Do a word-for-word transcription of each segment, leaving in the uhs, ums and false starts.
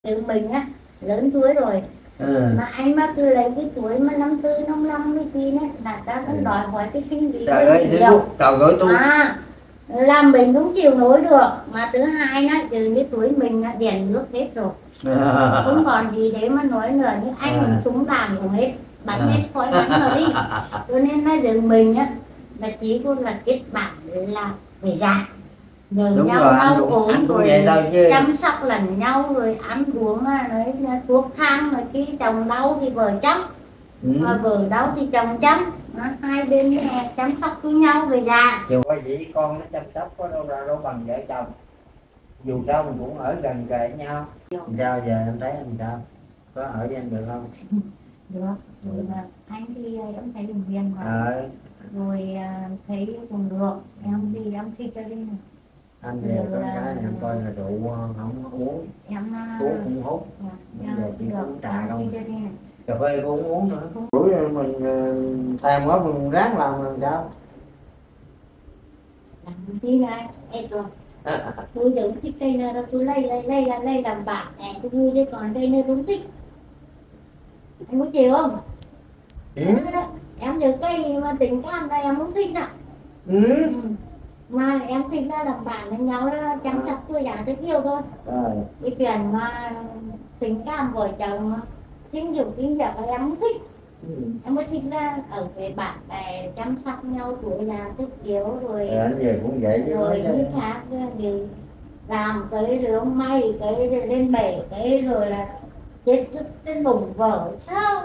Tự mình á lớn tuổi rồi, ừ. mà anh mà cứ lấy cái tuổi mà năm tư năm năm mươi chín ấy là ta vẫn ừ. đòi hỏi cái sinh lý trời ơi nhiều. Trời ơi tôi à, làm mình cũng chịu nổi được, mà thứ hai á từ cái tuổi mình là đèn nước hết rồi, à. không còn gì để mà nói nữa, nhưng anh à. mình súng đạn cũng hết bắn à. hết khói bắn rồi đi, cho nên nói rằng mình á là chỉ có là kết bạn là về già. Rồi đúng nhau rồi, đau anh cũng, ốm anh cũng rồi vậy đâu chứ. chăm sóc lẫn nhau rồi ăn uống đấy, thuốc thang rồi khi chồng đau thì vợ chăm, ừ. mà vợ đau thì chồng chăm, hai bên chăm sóc với nhau về già. Chứ có gì con nó chăm sóc có đâu ra đâu bằng vợ chồng, dù sao mình cũng ở gần kề nhau. Sao giờ em thấy em sao, có ở với anh được không? Được, rồi mà anh thì em thấy bệnh viện mà à. rồi thấy cũng được, em thì em thích cho đi này. Anh thì con gái này em coi là rượu không uống, em uống không hút, dạ, giờ chỉ được, uống trà không, này. Cà phê cũng không uống nữa. Buổi mình thèm quá mình ráng làm làm sao? Làm gì này, em rồi. Tôi giờ thích cây nào đâu tôi lấy lấy lấy lấy làm bạn này tôi vui đấy, còn cây nào tôi thích. Anh muốn chịu không? Ừ. Em nhớ cây mà tình cảm đây em không thích nào. Ừ. ừ. Mà em thích ra làm bạn với nhau đó, chăm sóc tôi giả rất yêu thôi. Rồi. Cái chuyện mà tình cảm vợ chồng sinh dục kinh nghiệm là em không thích. Ừ. Em mới thích ra ở với bạn bè chăm sóc nhau tuổi già sức yếu rồi. À, anh về cũng vậy chứ. Rồi đi khác thì làm cái rồi ông may cái rồi lên bể cái rồi là chết trên bụng vợ sao?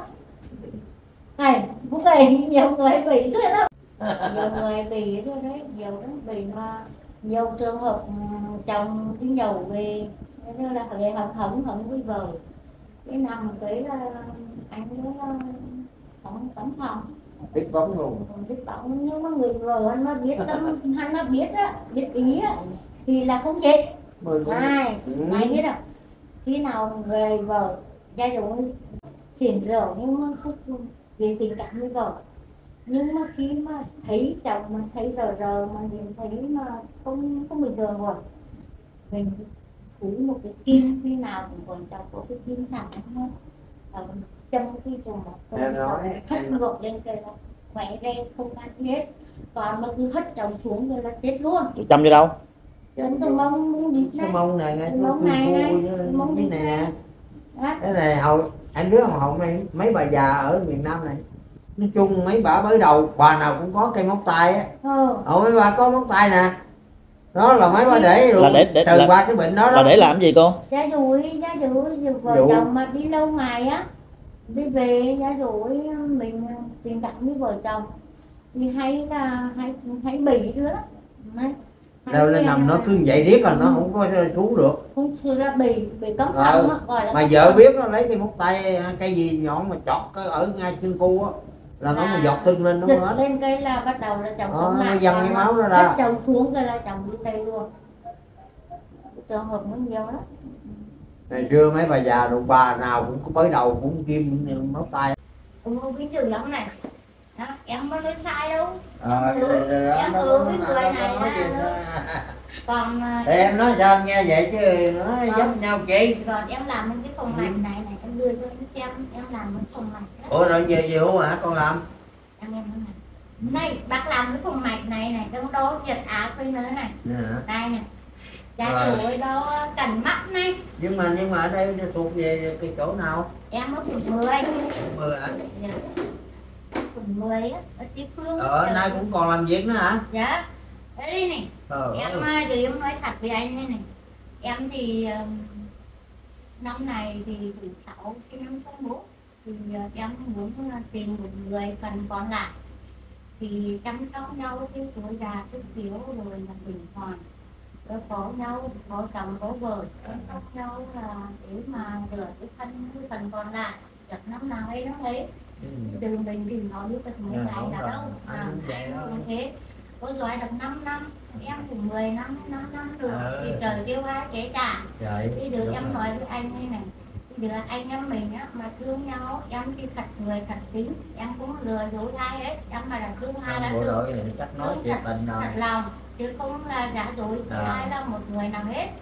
Này, cũng vậy nhiều người bị thôi đó. Nhiều người bị thôi đấy, nhiều lắm bị mà nhiều trường hợp chồng đi nhậu về nên là về hận hận hận với vợ, cái nằm cái là anh nó không tấm phòng biết bóng luôn, biết bóng, nhưng mà người vợ anh nó biết lắm, anh nó biết á, biết ý á thì là không chết. Này, mày biết không? Khi nào về vợ gia dụng xỉn rượu nhưng mà không về tình cảm với vợ, nhưng mà khi mà thấy chồng mà thấy rờ rờ mà nhìn thấy mà không không bình thường rồi mình phủ một cái kim, khi nào cũng còn chồng có cái kim sẵn hết ở trong cái trùng một em nói hất ngược lên cây là khỏe lên không ăn hết, còn mà cứ hất chồng xuống rồi là chết luôn. Chăm vô đâu? Chăm cái mông mông đít này, cái mông này này, mông này này, mông đít này nè. Cái này hầu anh đứa hậu này mấy bà già ở miền Nam này, nói chung mấy bà mới đầu bà nào cũng có cây móng tay á. Ừ. Ồ, mấy bà có móng tay nè, đó là mấy bà để rồi để, để, trừ ba cái bệnh đó đó. Là để làm gì cô? Giá rủi, giá rủi vợ chồng mà đi lâu ngày á, đi về giá rủi mình tình cảm với vợ chồng thì hay là hay hay bị nữa đó. Đâu lên nằm nó cứ vậy riết là nó không có xuống được. Không xưa ra bì, bì cống không á, gọi là mà vợ biết nó lấy cái móng tay cây gì nhọn mà chọt ở ngay chân cu á là nó mà giọt tưng lên nó hết. Lên cây là bắt đầu là chồng sống lại. Nó dần cái máu nó ra. Chồng xuống cái là chồng đi tay luôn. Trường hợp nó nhiều lắm. Ngày xưa mấy bà già rồi bà nào cũng có mới đầu cũng kim móng tay. Ông không biết chừng lắm này. Đó, em có nói sai đâu. À, em ừ, ừ, em ừ với người này là... Còn thì em nói sao nghe vậy chứ nó giúp nhau chị. Rồi em làm những cái phòng mạch này này, em đưa cho em xem, em làm những phòng mạch đó. Ủa rồi về gì hả con làm? Em em nói này. Này, bác làm cái phòng mạch này này, trong đó Việt Á với nữa này. Yeah. Đây này. Giá rồi đó cành mắt này. Nhưng mà nhưng mà ở đây thuộc về cái chỗ nào? Em ở quận mười. Quận mười hả? Dạ. Quận mười á, ở địa phương. Ờ, nay cũng còn làm việc nữa hả? Dạ. Ở đây này. Ờ, em ơi, rồi em nói thật với anh đây này. Em thì năm này thì tuổi sáu sinh năm sáu mốt thì em muốn tìm một người phần còn lại thì chăm sóc nhau cái tuổi già sức yếu rồi là bình hoàn, rồi có nhau có chồng có vợ chăm sóc nhau là để mà rửa cái thân cái phần còn lại được năm nào ấy nó thấy. Ừ. Từ mình thì nói với cái mấy ngày là đâu à, như thế có giỏi được năm năm em thì mười năm năm năm được ừ. Thì trời tiêu hai kể cả thì được em nói với anh đây này, thì được anh em mình á mà thương nhau em thì thật người thật tính, em cũng lừa dối ai hết, em mà là thương ai là được chắc nói chuyện tình thật lòng chứ không là giả dối cho ai là một người nào hết.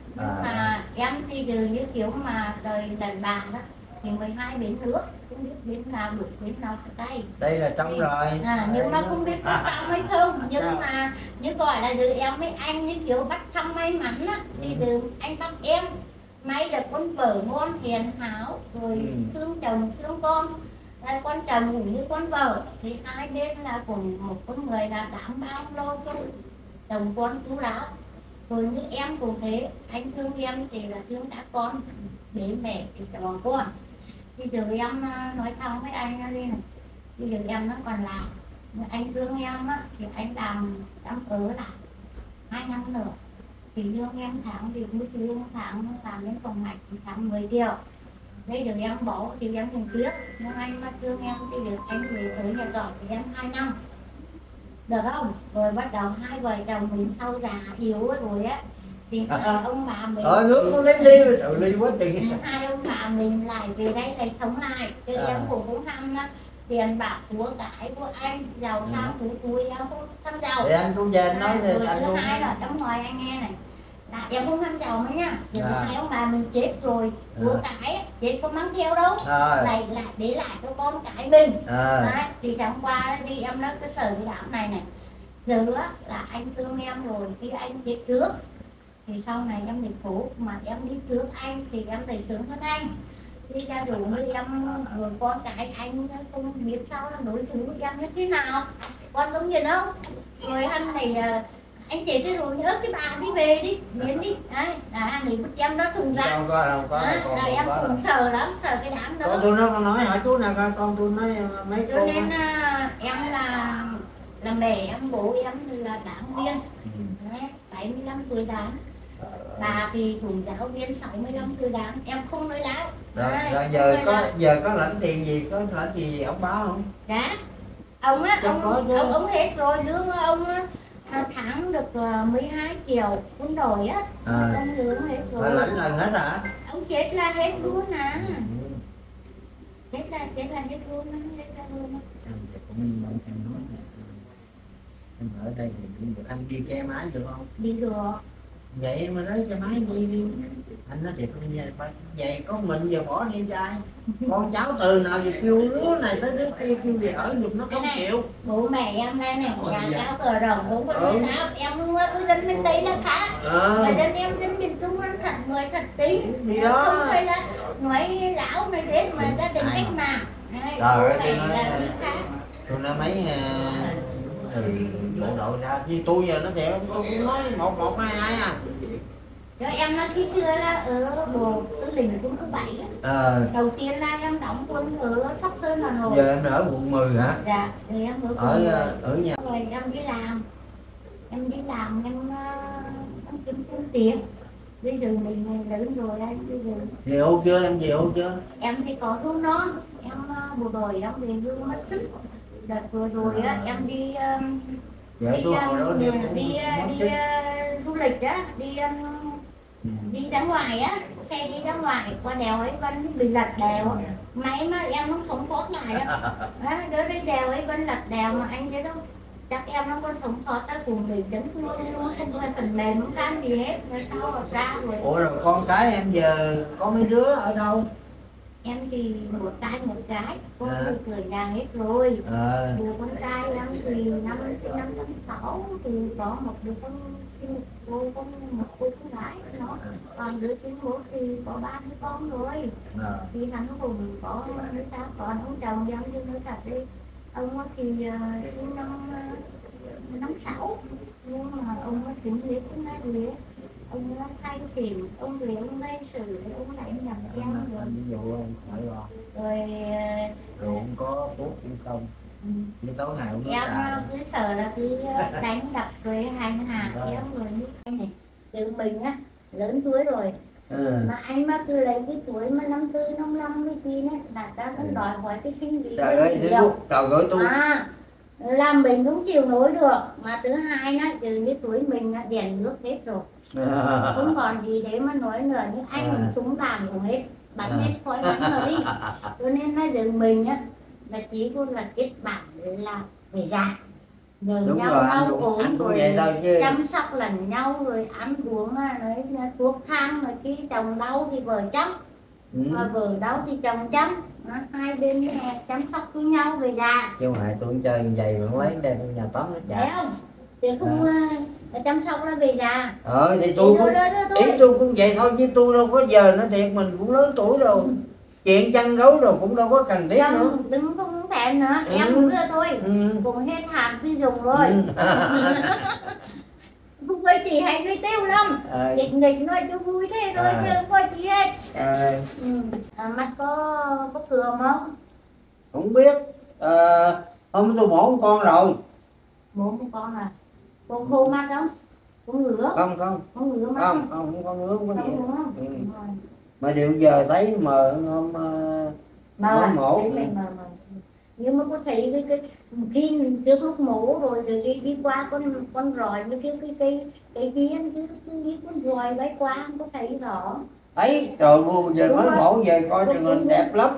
nhưng à. mà em thì giờ như kiểu mà đời đàn bà đó thì mười hai bến nước, không biết bến nào được bến nào cho tay. Đây là trong thì, rồi à, nhưng mà không biết có trong hay không, nhưng mà như gọi là giờ em với anh như kiểu bắt thăm may mắn á, thì ừ. giờ anh bắt em may được con vợ ngoan hiền hảo rồi ừ. thương chồng thương con, là con chồng cũng như con vợ, thì hai bên là cùng một con người là đảm bao lo cho chồng con chú đáo. Rồi như em cũng thế, anh thương em thì là thương đã con, bế mẹ thì chồng con. Thì giờ em nói thẳng với anh đi này, bây giờ em nó còn làm, anh thương em á thì anh làm em ở lại hai năm nữa, thì lương em tháng thì mức lương tháng làm đến phòng mạch tháng mười triệu. Đây giờ em bỏ thì em không tiếc, nhưng anh mà thương em thì được anh về ở nhà trọ thì em hai năm, được không? Rồi bắt đầu hai vợ chồng mình sau già yếu rồi á thì à, à. ông bà mình ở nước nó lấy đi rồi ly quá tiền. Hai ông bà mình lại về đây lại sống lại, chứ à. em cũng cũng năm đó tiền bạc của cải của anh giàu sang của tôi em không tham giàu. Thì anh cũng về nói rồi thứ hai là trong ngoài anh nghe này là em không tham giàu nữa nha, nhưng à. hai ông bà mình chết rồi của à. cải chết có mang theo đâu, à. lại lại để lại cho con cái mình. À. Đấy, thì chẳng qua đi em nói cái sở cái đám này này giờ nữa là anh thương em rồi, khi anh chết trước thì sau này em bị khổ, mà em đi trước anh thì em phải sướng hơn anh. Đi ra đủ như em rồi con cái anh không biết sao là đối xử với em như thế nào, con giống như đâu rồi anh này anh chị cái rồi nhớ cái bà đi về đi miễn đi đấy là này bức em đó thùng ra không có không có à, con, rồi em cũng cũng sợ lắm, sợ cái đám đó. Con tôi nó con nói hỏi chú nào coi, con tôi nói mấy cho nên uh, em là là mẹ em bố em là đảng viên ừ. bảy mươi lăm tuổi đảng, bà thì thủ giáo viên sáu mươi lăm tuổi đảng, em không nói láo. Rồi, rồi giờ có lắm. Giờ có lãnh tiền gì, có lãnh tiền gì ông báo không? Dạ ông á ông, ông ông hết rồi, lương ông á tháng được mười hai triệu quân đội á, à. ông lương hết rồi. Lãnh lần hết hả? Ông chết là hết luôn à. Ừ. Chết là chết là hết luôn á, hết ra luôn á. Em ở đây thì được anh đi ke máy được không? Đi được. Vậy mà nói cho máy đi đi. Anh nói thiệt không vậy, vậy có mình giờ bỏ đi trai. Con cháu từ nào giờ kêu đứa này tới đứa kia kêu về ở giùm nó không chịu. Bố mẹ em đây này, nhà cháu cờ rồng cũng có ừ. nào em luôn á, cứ dân miền Tây là khác. Ừ. Mà dân em dân miền Trung ăn thật người thật tí. Thì đó. Không phải là nói lão này thế mà gia đình cách mạng. Rồi tôi nói, tôi nói mấy thì bộ đội ra chứ tôi giờ nó đẹp tôi cũng nói một một hai hai à. Cho em nói khi xưa là ở bộ tư lệnh quân khu bảy à. Đầu tiên là em đóng quân ở Sóc Sơn Hà Nội. Giờ em ở quận mười hả? Dạ, thì em ở ở, ở, ở nhà. Rồi em đi làm, em đi làm em em kiếm kiếm tiền. Bây giờ mình lớn rồi anh bây giờ. Về ô chưa em, về ô chưa? Em thì có hương non, em bộ đội em về hương mất sức. Đợt vừa rồi á em đi um, dạ, đi, um, đi, đi, đi, đi uh, du lịch á, đi um, ừ. đi ra ngoài á, xe đi ra ngoài qua đèo ấy Vân bị lật đèo, máy mà em không sống sót lại á, đó đi đèo ấy Vân lật đèo mà anh thấy đâu, chắc em không có sống sót ta cùng bị chấn thương luôn, không có phần mềm không can gì hết, rồi sau rồi ra rồi. Ủa rồi con cái em giờ có mấy đứa ở đâu? Em thì một trai một gái, con à. thì cười nhà hết rồi. À. Đứa con trai em thì năm sinh năm tám sáu thì có một đứa con sinh cô con một cô con gái nó, còn đứa thứ một thì có ba đứa con rồi. À. Thì hắn cùng có đứa ta còn ông chồng em như nói thật đi, ông thì uh, sinh năm uh, năm sáu nhưng mà ông nó tính lý cũng là gì ấy. Ông nó say xỉn, ông về ông gây sự, ông lại nhầm em rồi. Ví dụ ông phải rồi. Rồi rồi ông có thuốc cũng không. Ừ. Như tối ngày ông em cứ sợ là cứ đánh đập rồi hành hạ em rồi như anh này. Từ mình á, lớn tuổi rồi. Ừ. Mà anh mà cứ lấy cái tuổi mà năm tư, năm năm với chi nữa là ta cũng đòi hỏi cái sinh lý. Trời ơi, trời ơi tôi. À, làm mình cũng chịu nổi được. Mà thứ hai nó từ cái tuổi mình đèn nước hết rồi. À. Không còn gì để mà nói nữa, nhưng anh à. Mình súng đạn cũng hết bắn à. Hết khói bắn rồi đi, cho nên nói rằng mình á là chỉ có là kết bản là về già Nhờ đúng nhau rồi, anh nấu cũng, uống anh cũng rồi vậy thôi chứ. chăm sóc lẫn nhau rồi ăn uống rồi thuốc thang rồi khi chồng đau thì vợ chăm, Ừ. mà vợ đau thì chồng chăm, hai bên chăm sóc với nhau về già. Chứ mà tôi không chơi giày mà lấy đem nhà tắm nó Thấy chả. không? Thì không à. Chăm sóc nó về già. Ờ thì tôi cũng, ý tôi cũng vậy thôi chứ tôi đâu có giờ nó thiệt, mình cũng lớn tuổi rồi. Ừ. Chuyện chăn gấu rồi cũng đâu có cần thiết Chăm, nữa. Đừng không thèm nữa, Ừ. em cũng đưa thôi. Ừ. Cũng hết hạn sử dụng rồi. Ừ. Không có chị hay nuôi tiêu lắm. À. Nghịch nghịch nuôi cho vui thế thôi à. Chứ không có chị hết. À. Ừ. À, mắt có có cườm không? Không biết. À, hôm tôi mổ một con rồi. Mổ một con à? Con khô mắt không? Con ngứa? Không không. Con ngứa mắt không? Không, không có ngứa, không có gì. Ừ. Mà điều giờ thấy mờ hôm mờ mổ. Mờ, mờ. Nhưng mà có thấy cái, cái khi trước lúc mổ rồi thì đi, đi qua con con roi với cái cái cái cái viên cái cái con roi bay qua không có thấy rõ. Ấy trời ơi, giờ mới mổ về coi truyền hình đẹp lắm.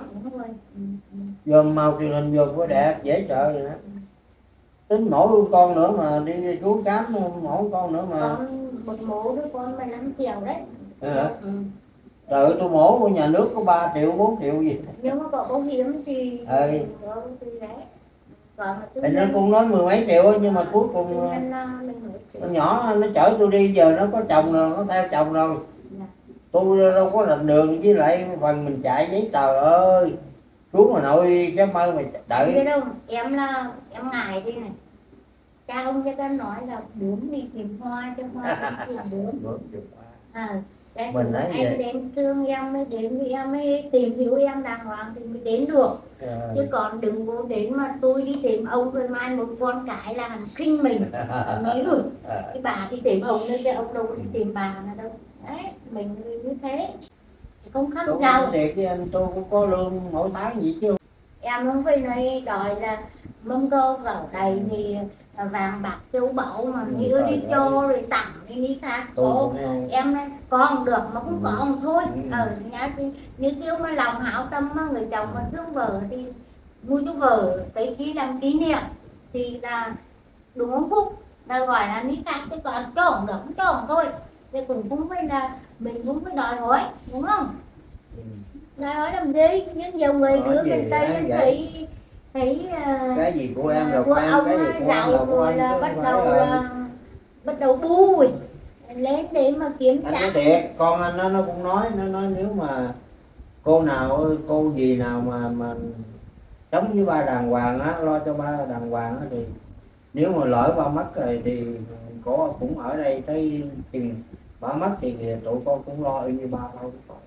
Giờ màu truyền hình vừa có đẹp dễ sợ vậy đó. Tính mổ con nữa mà đi xuống khám mổ con nữa mà. Con một mổ đứa con mười lăm triệu đấy. À, ừ. Trời ơi, tôi mổ của nhà nước có ba triệu bốn triệu gì. Nhưng mà có bảo hiểm thì ừ. thì đấy. Còn thì nó cũng nói mười mấy triệu nhưng mà cuối cùng con nhỏ nó chở tôi đi, giờ nó có chồng rồi, nó theo chồng rồi. Dạ. Tôi đâu có rành đường, với lại phần mình chạy giấy tờ ơi. Xuống mà nội chứ mơ mày đợi. Biết đâu, em là em ngại đi này. Cha ông cho ta nói là bướm đi tìm hoa cho hoa tìm bướm. À, mình nói anh đến thương em mới đến thì em mới tìm hiểu em đàng hoàng thì mới đến được. À. Chứ còn đừng có đến mà tôi đi tìm ông rồi mai một con cái là hàng khinh mình. Nói rồi, à. Cái bà đi tìm ông nữa chứ ông đâu có đi tìm bà nào đâu. Đấy, mình như thế. Không khác giàu. Thiệt với anh tôi cũng có lương mỗi tháng gì chứ. Em không phải nói đòi là mâm tô gạo đầy thì vàng bạc châu báu mà ừ, như đi cho rồi tặng cái ní khác. Cô em nói con được mà cũng ừ. Con thôi. Ừ. Ừ, như kiểu mà lòng hảo tâm mà người chồng mà thương vợ thì mua cho vợ cái chí làm kỷ niệm thì là đúng không Phúc, là gọi là ní khác, chứ còn trộn được cũng trộn thôi. Thì cũng cũng phải là mình cũng phải đòi hỏi đúng không? Ừ. Đòi hỏi làm gì? Nhưng nhiều người đứa bên Tây thấy thấy uh, cái gì của em rồi của em, ông cái gì của giàu em rồi là bắt đầu là bắt đầu bui lên để mà kiếm trả. Anh nói thiệt, con anh nó nó cũng nói nó nói nếu mà cô nào cô gì nào mà mà sống với ba đàng hoàng á, lo cho ba đàng hoàng á, thì nếu mà lỡ ba mất rồi thì cô cũng ở đây tới chừng ba mất thì tụi con cũng lo như ba thôi.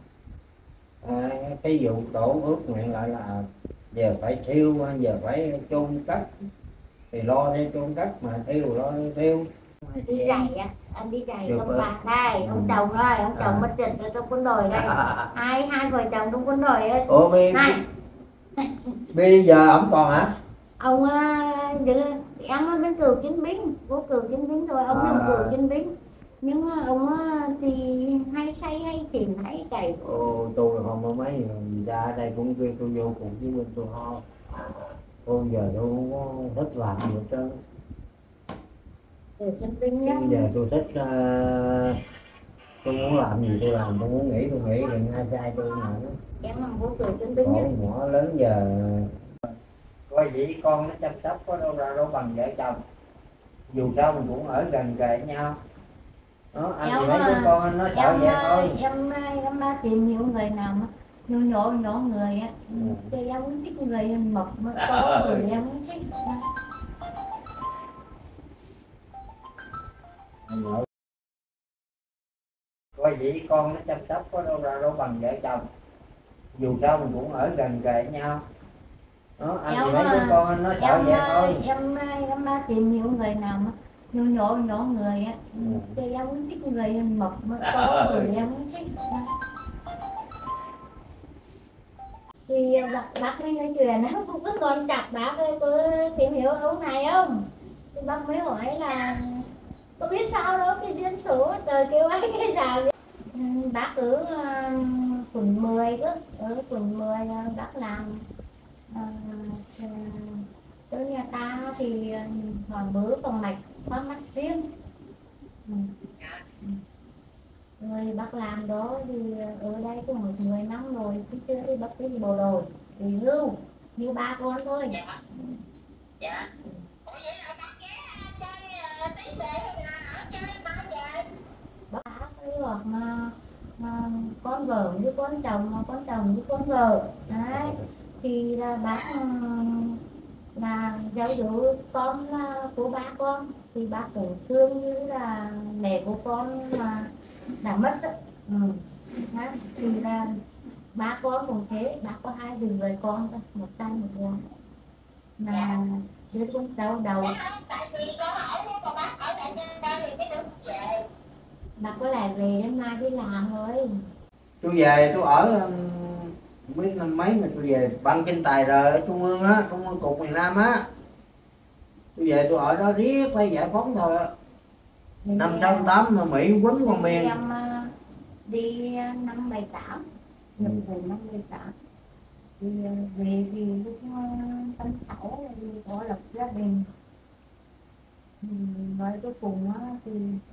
À, cái vụ đổ ước nguyện lại là giờ phải thiêu, giờ phải chôn cất thì lo theo chôn cất, mà thiêu lo thiêu. Đi giày á, anh đi giày ông bà đây, ừ. Ông chồng đây, ông chồng à. Mất dịch ở trong quân đội đây. hai hai vợ chồng trong quân đội ấy. Ủa bây, bây giờ ổng còn hả? Ông uh, em ở bên cựu chiến binh, vô cựu chiến binh rồi, ông à. Cựu chiến binh. Nhưng ông thì hay say hay xỉn hay cày. Ồ, tôi không có mấy gì ra đây cũng kêu tôi vô cùng với bên tôi ho. Tôi giờ tôi không có thích làm gì hết trơn. Bây giờ tôi thích uh, tôi muốn làm gì tôi làm, tôi muốn nghỉ tôi nghỉ, đừng ai trai tôi mà đó. Em làm vô cựu chiến binh nhé. Nhỏ lớn giờ coi vậy con nó chăm sóc có đâu ra đâu bằng vợ chồng. Dù sao mình cũng ở gần kề nhau. Đó, anh em, thì mấy đứa con anh nó sợ vậy thôi. Em em đã tìm hiểu người nào mà nhỏ nhỏ nhỏ người á, ừ. Thì em cũng thích người mập mà to người em cũng thích. Coi vậy con nó chăm sóc có đâu ra đâu bằng vợ chồng. Dù sao mình cũng ở gần kề nhau. Đó, anh em, thì mấy đứa con anh nó sợ vậy thôi. Em em đã tìm hiểu người nào mà nhỏ nhỏ nhỏ người á, ừ. Thì em cũng thích người mập mà to người em cũng thích. Thì bác, bác mới nói chuyện á, không có con chặt bác ơi, có tìm hiểu ông này không? Thì bác mới hỏi là có biết sao đâu, cái duyên số trời kêu ai cái nào. Ừ, bác ở uh, quận mười đó, ở quận mười uh, bác làm uh, uh, Ở nhà ta thì hồi bữa con mạch có mắt riêng. Ừ. Người bác làm đó thì ở đây cũng một mười năm rồi, chứ chưa đi bác đi bộ đội thì hưu như ba con thôi. Dạ. Dạ. Ủa vậy là bác ghé chơi tí về hay là ở chơi bao giờ? Bác cái hoặc mà, mà con vợ với con chồng, mà con chồng với con vợ đấy thì là bác là giáo dục con là của ba con thì bác cũng thương như là mẹ của con mà đã mất đó. Ừ. Đó. Thì là ba con cũng thế, bác có hai người con thôi, một trai một gái mà đứa con cháu đầu. Tại vì con hỏi con bác ở lại nhân đây thì cái đứa về. Bác có lại về đến mai đi làm rồi. Tôi về tôi ở um, không biết năm mấy mà tôi về ban kinh tài rồi ở trung ương á, trung ương cục miền Nam á. Tôi về tôi ở đó riết phải giải phóng thôi á. Năm sáu tám mà Mỹ quýnh con miền. Em đi năm bảy tám, nhập về năm bảy tám thì về thì lúc tám sáu thì có lập gia đình. Nói cuối cùng á thì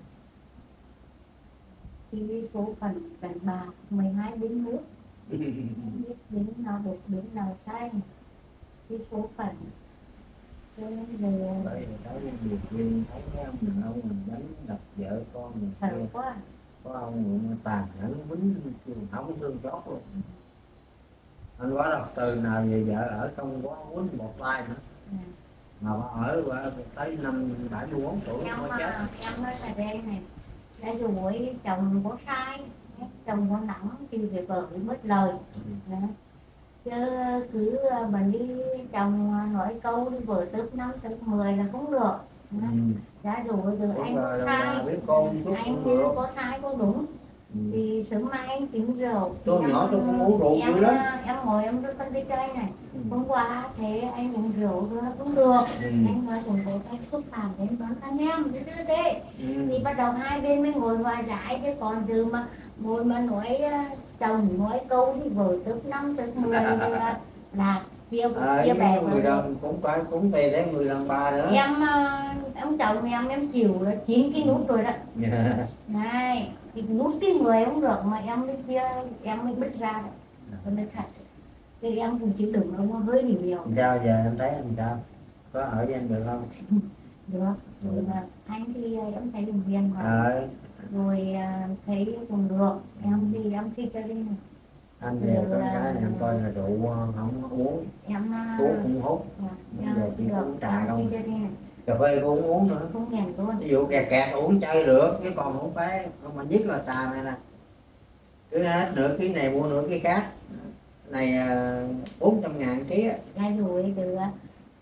thì số phận đánh bạc mười hai bến nước, biết bến nào được bến nào sai cái số phận cho nên về Vậy thấy điều viên thấy cái ông đàn ông mình đánh đập vợ con mình sợ quá. có ông tàn nhẫn quýnh không thương chót luôn. Anh quá đọc từ nào về vợ ở không có quýnh một tay nữa. Ừ. Mà bà ở bà tới năm bảy mươi bốn tuổi Em, mới chết. em nói là đây này, đã dù mỗi chồng có sai, chồng có nặng thì về vợ cũng mất lời. Ừ. Chứ cứ mình đi chồng nói câu đi vợ tớp năm tớp mười là không được. Ừ. Đã dù bây giờ anh có sai, anh có sai có đúng. Ừ. Thì sớm mai anh tính rượu. Tôi nhỏ tôi cũng uống rượu dữ lắm. Em ngồi em rất phân đi chơi này. Ừ. Hôm qua thế anh uống rượu rồi nó cũng được. Ừ. Anh nói cũng có cái xúc phạm đến bản thân em chứ chứ thế. Ừ. Thì bắt đầu hai bên mới ngồi hòa giải chứ còn giờ mà ngồi mà nói chồng nói câu thì vợ tớp năm tớp mười là là chia à, chia bè người đàn cũng phải cũng về đến người đàn bà nữa. Em em chồng em em chịu là chín cái nút rồi đó. Yeah. Này thì nút cái người không được mà em mới chia em mới bứt ra rồi mới thật thì em cũng chịu đựng không hơi nhiều nhiều. Sao giờ em thấy em sao có ở với anh được không? Được rồi mà anh thì em thấy đồng viên mà à. Rồi thấy cũng được em thì em thích cho đi này. Anh về con cái này em coi là rượu không uống em uống không hút em giờ chỉ uống trà không cà phê cũng uống uống nữa không nghèn luôn ví dụ kẹt kẹt uống chơi được chứ còn không phải không mà nhất là trà này nè cứ hết nửa ký này mua nửa ký khác này bốn trăm ngàn ký á ra rồi từ à,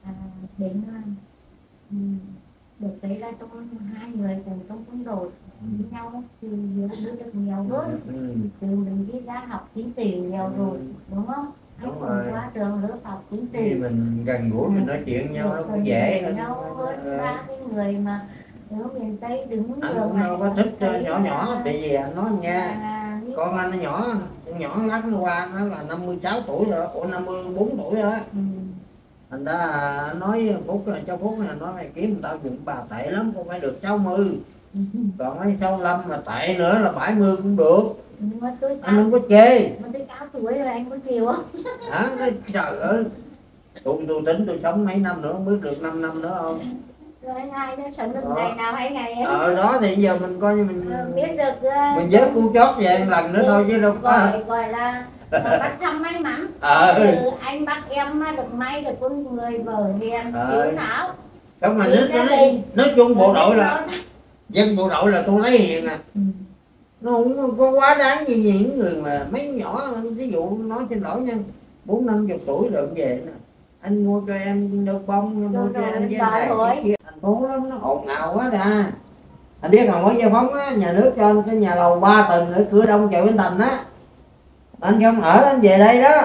đến à, được đấy là trong hai người cùng trong quân đội với nhau thì nhiều đứa được nhiều hơn. Ừ. Từ mình đi ra học chính trị nhiều ừ. rồi đúng không? Đúng rồi. Qua trường lớp học chính trị thì mình gần gũi mình nói chuyện nhau nó cũng dễ hơn nhau hơn ba cái người mà ở miền Tây đứng anh cũng đâu có thích nhỏ nhỏ tại vì anh nói nha à, con anh nó nhỏ con nhỏ lắc nó qua nó là năm mươi sáu tuổi rồi của năm mươi bốn tuổi rồi. Ừ. Anh đã nói Phúc là cho Phúc là nói mày kiếm tao dụng bà tệ lắm con phải được sáu mươi. Ừ. Còn mấy sáu mươi lăm mà tệ nữa là bảy mươi cũng được. Anh không có chê mà tới cao tuổi rồi anh có chiều không? Hả? Trời ơi tôi, tôi tính tôi sống mấy năm nữa không biết được năm năm nữa không? Rồi ngày đó sống được ngày nào hay ngày ấy. Ờ đó thì giờ mình coi như mình ừ, biết được uh, mình vớt cu chót về lần nữa thôi chứ đâu có gọi, gọi là bắt thăm may mắn. Ờ. Ừ, anh bắt em được may được con người vợ hiền hiếu thảo. Không mà nói, nói, nói chung bộ đội là dân bộ đội là tôi lấy hiền à. Ừ. Nó không có quá đáng gì những người mà mấy nhỏ ví dụ nói xin lỗi nha bốn năm chục tuổi rồi về nè anh mua cho em đôi bông mua cho em với này kia thành phố lắm nó ồn ào quá đà anh biết còn có giải phóng á nhà nước cho cái nhà lầu ba tầng ở cửa đông chợ Bến Thành á anh không ở anh về đây đó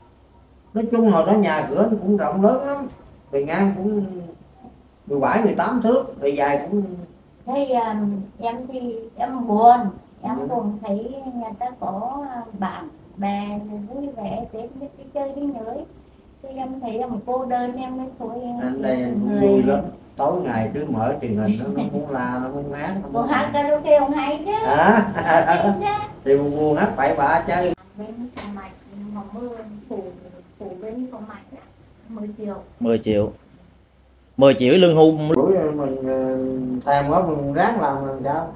nói chung hồi đó nhà cửa cũng rộng lớn lắm bề ngang cũng mười bảy mười tám thước bề dài cũng thế um, em thì em buồn em ừ. cũng thấy nhà ta có bạn bè vui vẻ đến đi chơi đi nhới Thì em thấy em cô đơn em mới thôi. Anh đây anh cũng vui lắm, tối ngày cứ mở truyền hình nó, nó muốn la nó muốn hát. Cô hát karaoke ông hay chứ. À, thì buồn buồn hát bậy bạ chơi. Bên phòng mạch mà mưa phủ phủ bên phòng mạch mười triệu. mười triệu. mười triệu lương hưu. Buổi mình thèm quá mình ráng làm làm sao.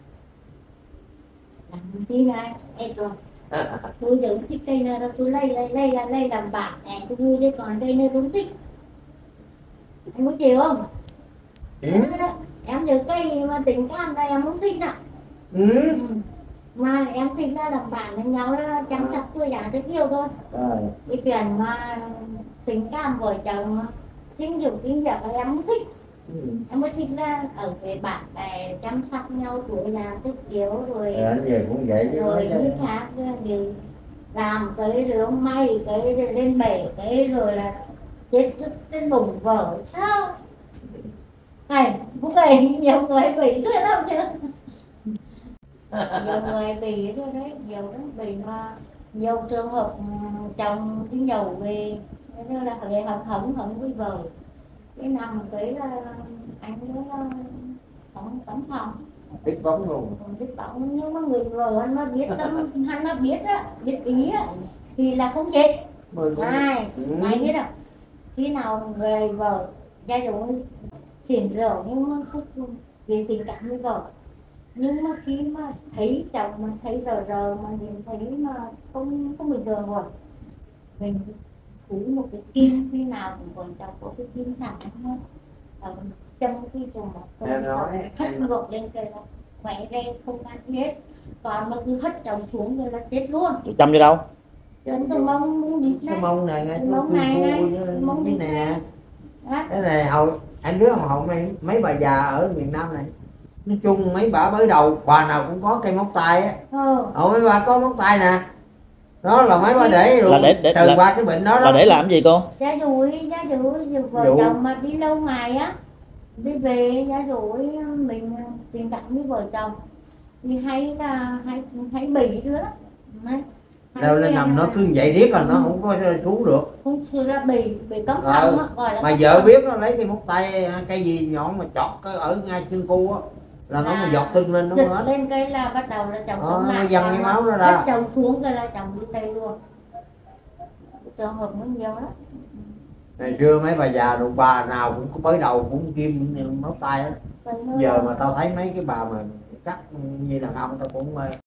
Làm chi này em rồi. Tôi giờ thích cây nào đâu tôi lấy lấy lấy lấy, lấy làm bạn này tôi vui đây, còn cây nào đúng thích. Anh muốn chịu không? Ừ. Em giờ cây mà tính toán đây em không thích nào. Ừ. Ừ. Mà em thích ra làm bạn với nhau đó, chăm sóc tôi giả rất nhiều thôi. Rồi. Cái chuyện mà tình cảm vợ chồng mà sinh dục kinh nghiệm là em không thích. Ừ. Em mới thích là ở với bạn bè chăm sóc nhau tuổi già sức yếu rồi. Rồi anh về cũng vậy chứ. Rồi đi khác thì làm cái rồi may cái rồi lên bể cái rồi là chết trên bụng vợ sao này cũng vậy, nhiều người bị thế lắm chứ. Nhiều người bị thôi đấy, nhiều lắm bị mà nhiều trường hợp chồng đi nhậu về nên là về hận hận hận với vợ cái nằm cái là anh nó không tấm phòng Tích bóng luôn. biết bóng nhưng mà người vợ anh nó biết tâm anh nó biết á, biết ý á thì là không chết. Này mày biết không, khi nào người vợ gia dụng xỉn rượu nhưng mà không vì tình cảm với vợ, nhưng mà khi mà thấy chồng mà thấy rờ rờ mà nhìn thấy mà không không bình thường rồi mình phủ một cái kim, khi nào cũng còn chồng có cái kim sẵn hết và mình châm cái trùng một Em nói hất ngược lên cây là khỏe lên không ăn hết, còn mà cứ hất chồng xuống rồi là chết luôn. Chăm vô đâu? Châm cái mông muốn đi Cái mông này ngay cái mông này này mông cái đi này nè. đó. Cái này hầu anh đứa hồng hậu này mấy bà già ở miền Nam này nói chung mấy bà mới đầu bà nào cũng có cây móng tay á. Ừ. Ồ mấy bà có móng tay nè, đó là mấy bà để Là để để trừ là, qua cái bệnh đó đó. là để làm gì cô? Giá rủi giá rủi vợ Dụ. chồng mà đi lâu ngày á đi về giá rủi mình tình cảm với vợ chồng thì hay là hay hay bị nữa đó. Đâu lên nằm nó cứ vậy riết là nó không có xuống được. Không xưa ra bị bị cấm Ờ, phòng á, gọi là mà cấm vợ phòng. biết nó lấy cây móng tay cây gì nhọn mà chọt cái ở ngay chân cu á là nó Là mà giọt tưng lên nó giật hết. lên cây là bắt đầu là chồng Ờ, sống nó lại, dâng còn cái mà máu nó ra. hất chồng xuống cái là chồng đi tây luôn. Trường hợp nó nhiều lắm. Ngày xưa mấy bà già rồi bà nào cũng có mới đầu cũng kim móng tay á. Giờ mà tao thấy mấy cái bà mà cắt như đàn ông tao cũng